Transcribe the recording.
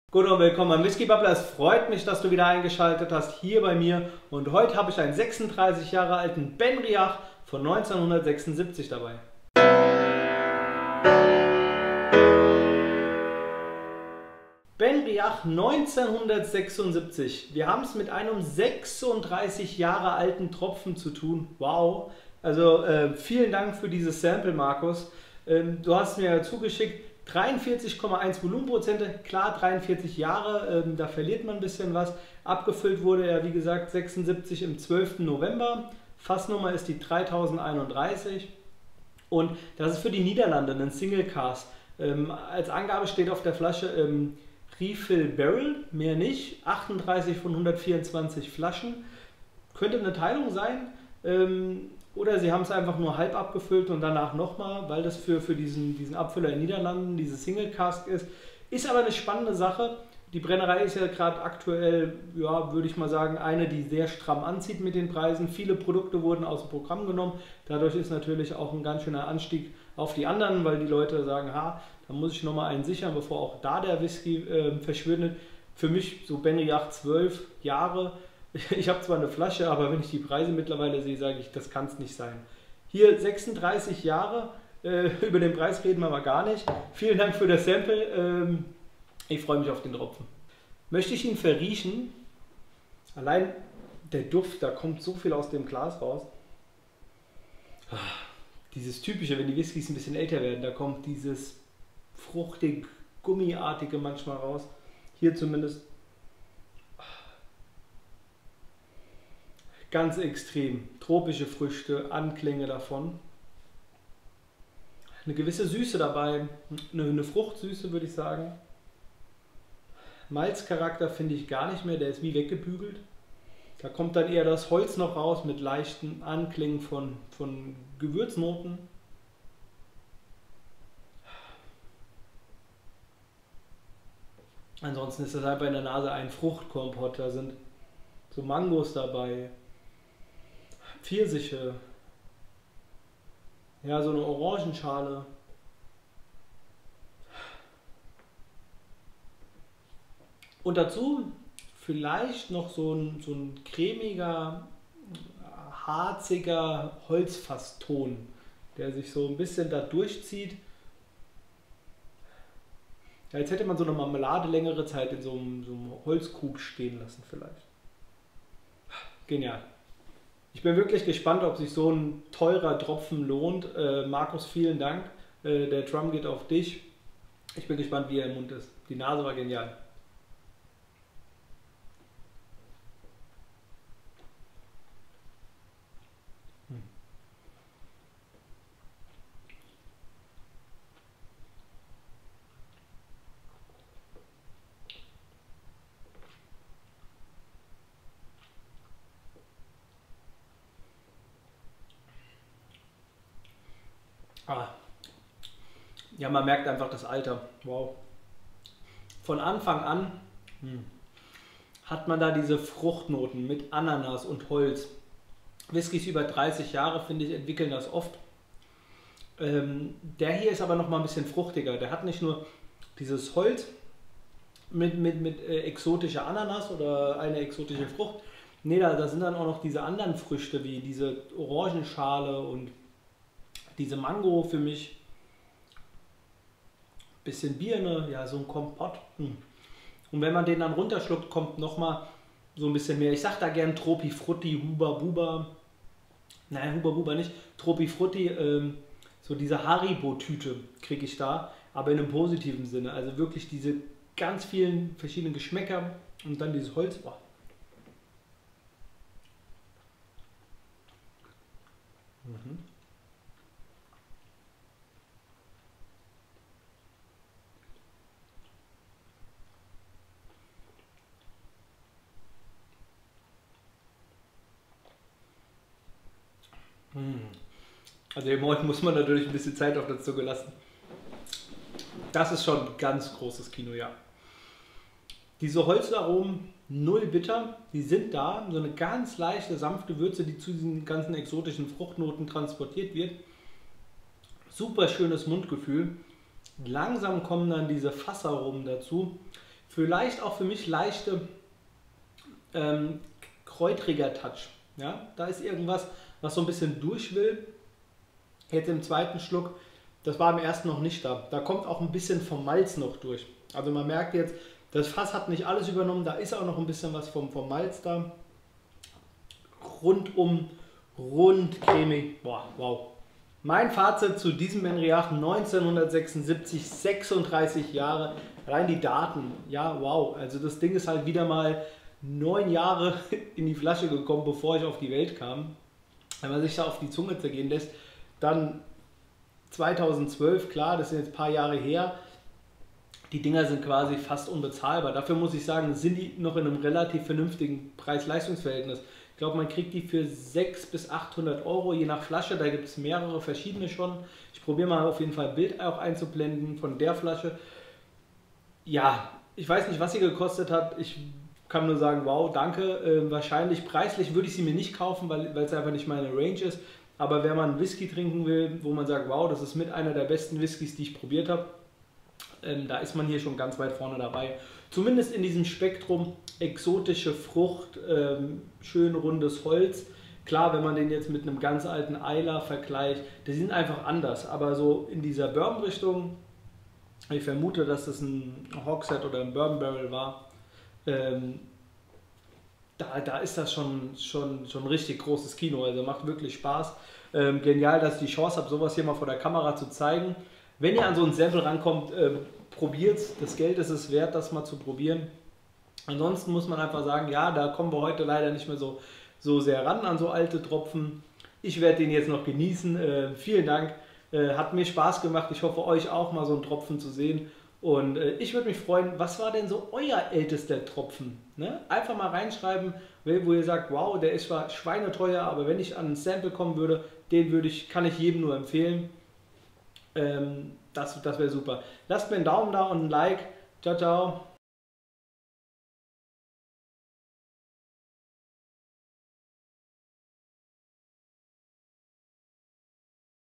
Gut und willkommen beim Whisky Bubbler. Es freut mich, dass du wieder eingeschaltet hast hier bei mir. Und heute habe ich einen 36 Jahre alten Benriach von 1976 dabei. Benriach 1976. Wir haben es mit einem 36 Jahre alten Tropfen zu tun. Wow. Also vielen Dank für dieses Sample, Markus. Du hast mir zugeschickt 43,1 Volumenprozente. Klar, 43 Jahre, da verliert man ein bisschen was. Abgefüllt wurde er, wie gesagt, 76 im 12. November. Fassnummer ist die 3031. Und das ist für die Niederlande ein Single Cask. Als Angabe steht auf der Flasche Refill Barrel, mehr nicht. 38 von 124 Flaschen. Könnte eine Teilung sein. Oder sie haben es einfach nur halb abgefüllt und danach nochmal, weil das für diesen Abfüller in den Niederlanden, diese Single Cask ist. Ist aber eine spannende Sache. Die Brennerei ist ja gerade aktuell, ja, würde ich mal sagen, eine, die sehr stramm anzieht mit den Preisen. Viele Produkte wurden aus dem Programm genommen. Dadurch ist natürlich auch ein ganz schöner Anstieg auf die anderen, weil die Leute sagen, ha, da muss ich nochmal einen sichern, bevor auch da der Whisky verschwindet. Für mich so Benriach 12 Jahre. Ich habe zwar eine Flasche, aber wenn ich die Preise mittlerweile sehe, sage ich, das kann es nicht sein. Hier 36 Jahre, über den Preis reden wir aber gar nicht. Vielen Dank für das Sample, ich freue mich auf den Tropfen. Möchte ich ihn verriechen, allein der Duft, da kommt so viel aus dem Glas raus. Dieses typische, wenn die Whiskys ein bisschen älter werden, da kommt dieses fruchtig, gummiartige manchmal raus. Hier zumindest ganz extrem. Tropische Früchte, Anklänge davon. Eine gewisse Süße dabei, eine Fruchtsüße würde ich sagen. Malzcharakter finde ich gar nicht mehr, der ist wie weggebügelt. Da kommt dann eher das Holz noch raus mit leichten Anklängen von Gewürznoten. Ansonsten ist das einfach in der Nase ein Fruchtkompott, da sind so Mangos dabei. Pfirsiche, ja, so eine Orangenschale. Und dazu vielleicht noch so ein cremiger, harziger Holzfasston, der sich so ein bisschen da durchzieht. Ja, jetzt hätte man so eine Marmelade längere Zeit in so einem Holzkrug stehen lassen vielleicht. Genial. Ich bin wirklich gespannt, ob sich so ein teurer Tropfen lohnt. Markus, vielen Dank. Der Drum geht auf dich. Ich bin gespannt, wie er im Mund ist. Die Nase war genial. Ah. Ja, man merkt einfach das Alter. Wow. Von Anfang an hat man da diese Fruchtnoten mit Ananas und Holz. Whiskys über 30 Jahre, finde ich, entwickeln das oft. Der hier ist aber noch mal ein bisschen fruchtiger. Der hat nicht nur dieses Holz mit exotischer Ananas oder eine exotische Frucht. Nee, da sind dann auch noch diese anderen Früchte, wie diese Orangenschale und diese Mango für mich. Bisschen Birne, ja, so ein Kompott. Und wenn man den dann runterschluckt, kommt nochmal so ein bisschen mehr. Ich sag da gern Tropi Frutti, Huba Buba. Nein, Huba Buba nicht. Tropi Frutti, so diese Haribo-Tüte kriege ich da, aber in einem positiven Sinne. Also wirklich diese ganz vielen verschiedenen Geschmäcker und dann dieses Holz. Oh. Mhm. Also im Moment muss man natürlich ein bisschen Zeit auf der Zunge lassen. Das ist schon ein ganz großes Kino, ja. Diese Holzaromen, null bitter, die sind da. So eine ganz leichte, sanfte Würze, die zu diesen ganzen exotischen Fruchtnoten transportiert wird. Super schönes Mundgefühl. Langsam kommen dann diese Fassaromen dazu. Vielleicht auch für mich leichte kräutriger Touch. Ja? Da ist irgendwas, was so ein bisschen durch will. Jetzt im zweiten Schluck, das war im ersten noch nicht da. Da kommt auch ein bisschen vom Malz noch durch. Also man merkt jetzt, das Fass hat nicht alles übernommen, da ist auch noch ein bisschen was vom Malz da. Rundum, rund, cremig. Boah, wow. Mein Fazit zu diesem Benriach 1976, 36 Jahre, rein die Daten. Ja, wow. Also das Ding ist halt wieder mal 9 Jahre in die Flasche gekommen, bevor ich auf die Welt kam. Wenn man sich da auf die Zunge zergehen lässt, dann 2012, klar, das sind jetzt ein paar Jahre her. Die Dinger sind quasi fast unbezahlbar. Dafür muss ich sagen, sind die noch in einem relativ vernünftigen Preis-Leistungs-Verhältnis. Ich glaube, man kriegt die für 600 bis 800 Euro, je nach Flasche. Da gibt es mehrere verschiedene schon. Ich probiere mal auf jeden Fall ein Bild auch einzublenden von der Flasche. Ja, ich weiß nicht, was sie gekostet hat. Ich kann nur sagen, wow, danke. Wahrscheinlich preislich würde ich sie mir nicht kaufen, weil es einfach nicht meine Range ist. Aber wenn man Whisky trinken will, wo man sagt, wow, das ist mit einer der besten Whiskys, die ich probiert habe, da ist man hier schon ganz weit vorne dabei. Zumindest in diesem Spektrum exotische Frucht, schön rundes Holz. Klar, wenn man den jetzt mit einem ganz alten Islay vergleicht, die sind einfach anders. Aber so in dieser Bourbon-Richtung, ich vermute, dass das ein Hogshead oder ein Bourbon Barrel war, da ist das schon ein richtig großes Kino. Also macht wirklich Spaß. Genial, dass ich die Chance habe, sowas hier mal vor der Kamera zu zeigen. Wenn ihr an so ein Sample rankommt, probiert es. Das Geld ist es wert, das mal zu probieren. Ansonsten muss man einfach sagen, ja, da kommen wir heute leider nicht mehr so sehr ran an so alte Tropfen. Ich werde den jetzt noch genießen. Vielen Dank. Hat mir Spaß gemacht. Ich hoffe, euch auch mal so einen Tropfen zu sehen. Und ich würde mich freuen, was war denn so euer ältester Tropfen? Ne? Einfach mal reinschreiben, wo ihr sagt, wow, der ist zwar schweineteuer, aber wenn ich an ein Sample kommen würde, kann ich jedem nur empfehlen. Das wäre super. Lasst mir einen Daumen da und ein Like. Ciao, ciao.